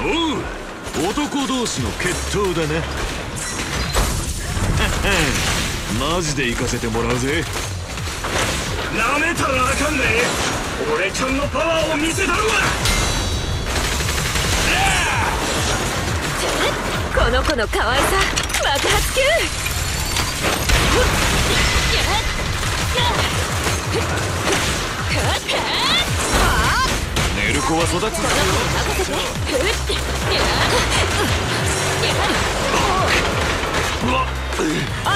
おう、男同士の決闘だな。マジで行かせてもらうぜ。 なめたらあかんね。俺ちゃんのパワーを見せたるわ。 この子の可愛さ爆発級。 寝る子は育つんだよ。 任せて。 うわっ、 安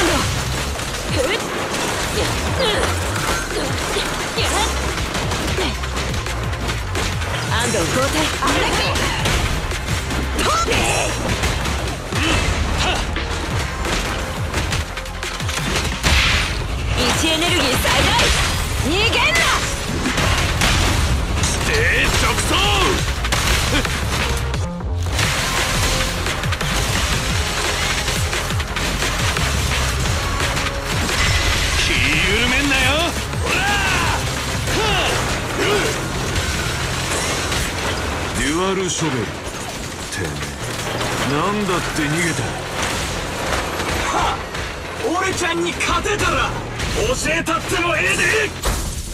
藤交代。位置エネルギー最大。逃げんな。 直走。気緩めんなよ。ほらデュアルショベル。てめえなんだって逃げた。 はっ、俺ちゃんに勝てたら教えたってもええで。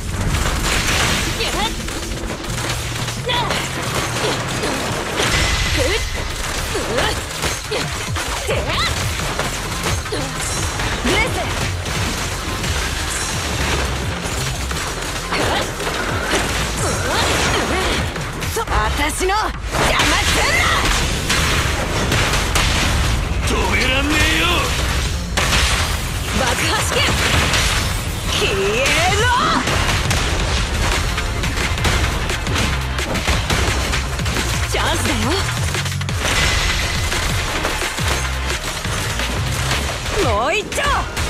私の邪魔すんな。 止めらんねえよ。 爆破試験消えろ。チャンスだよ。もう一丁。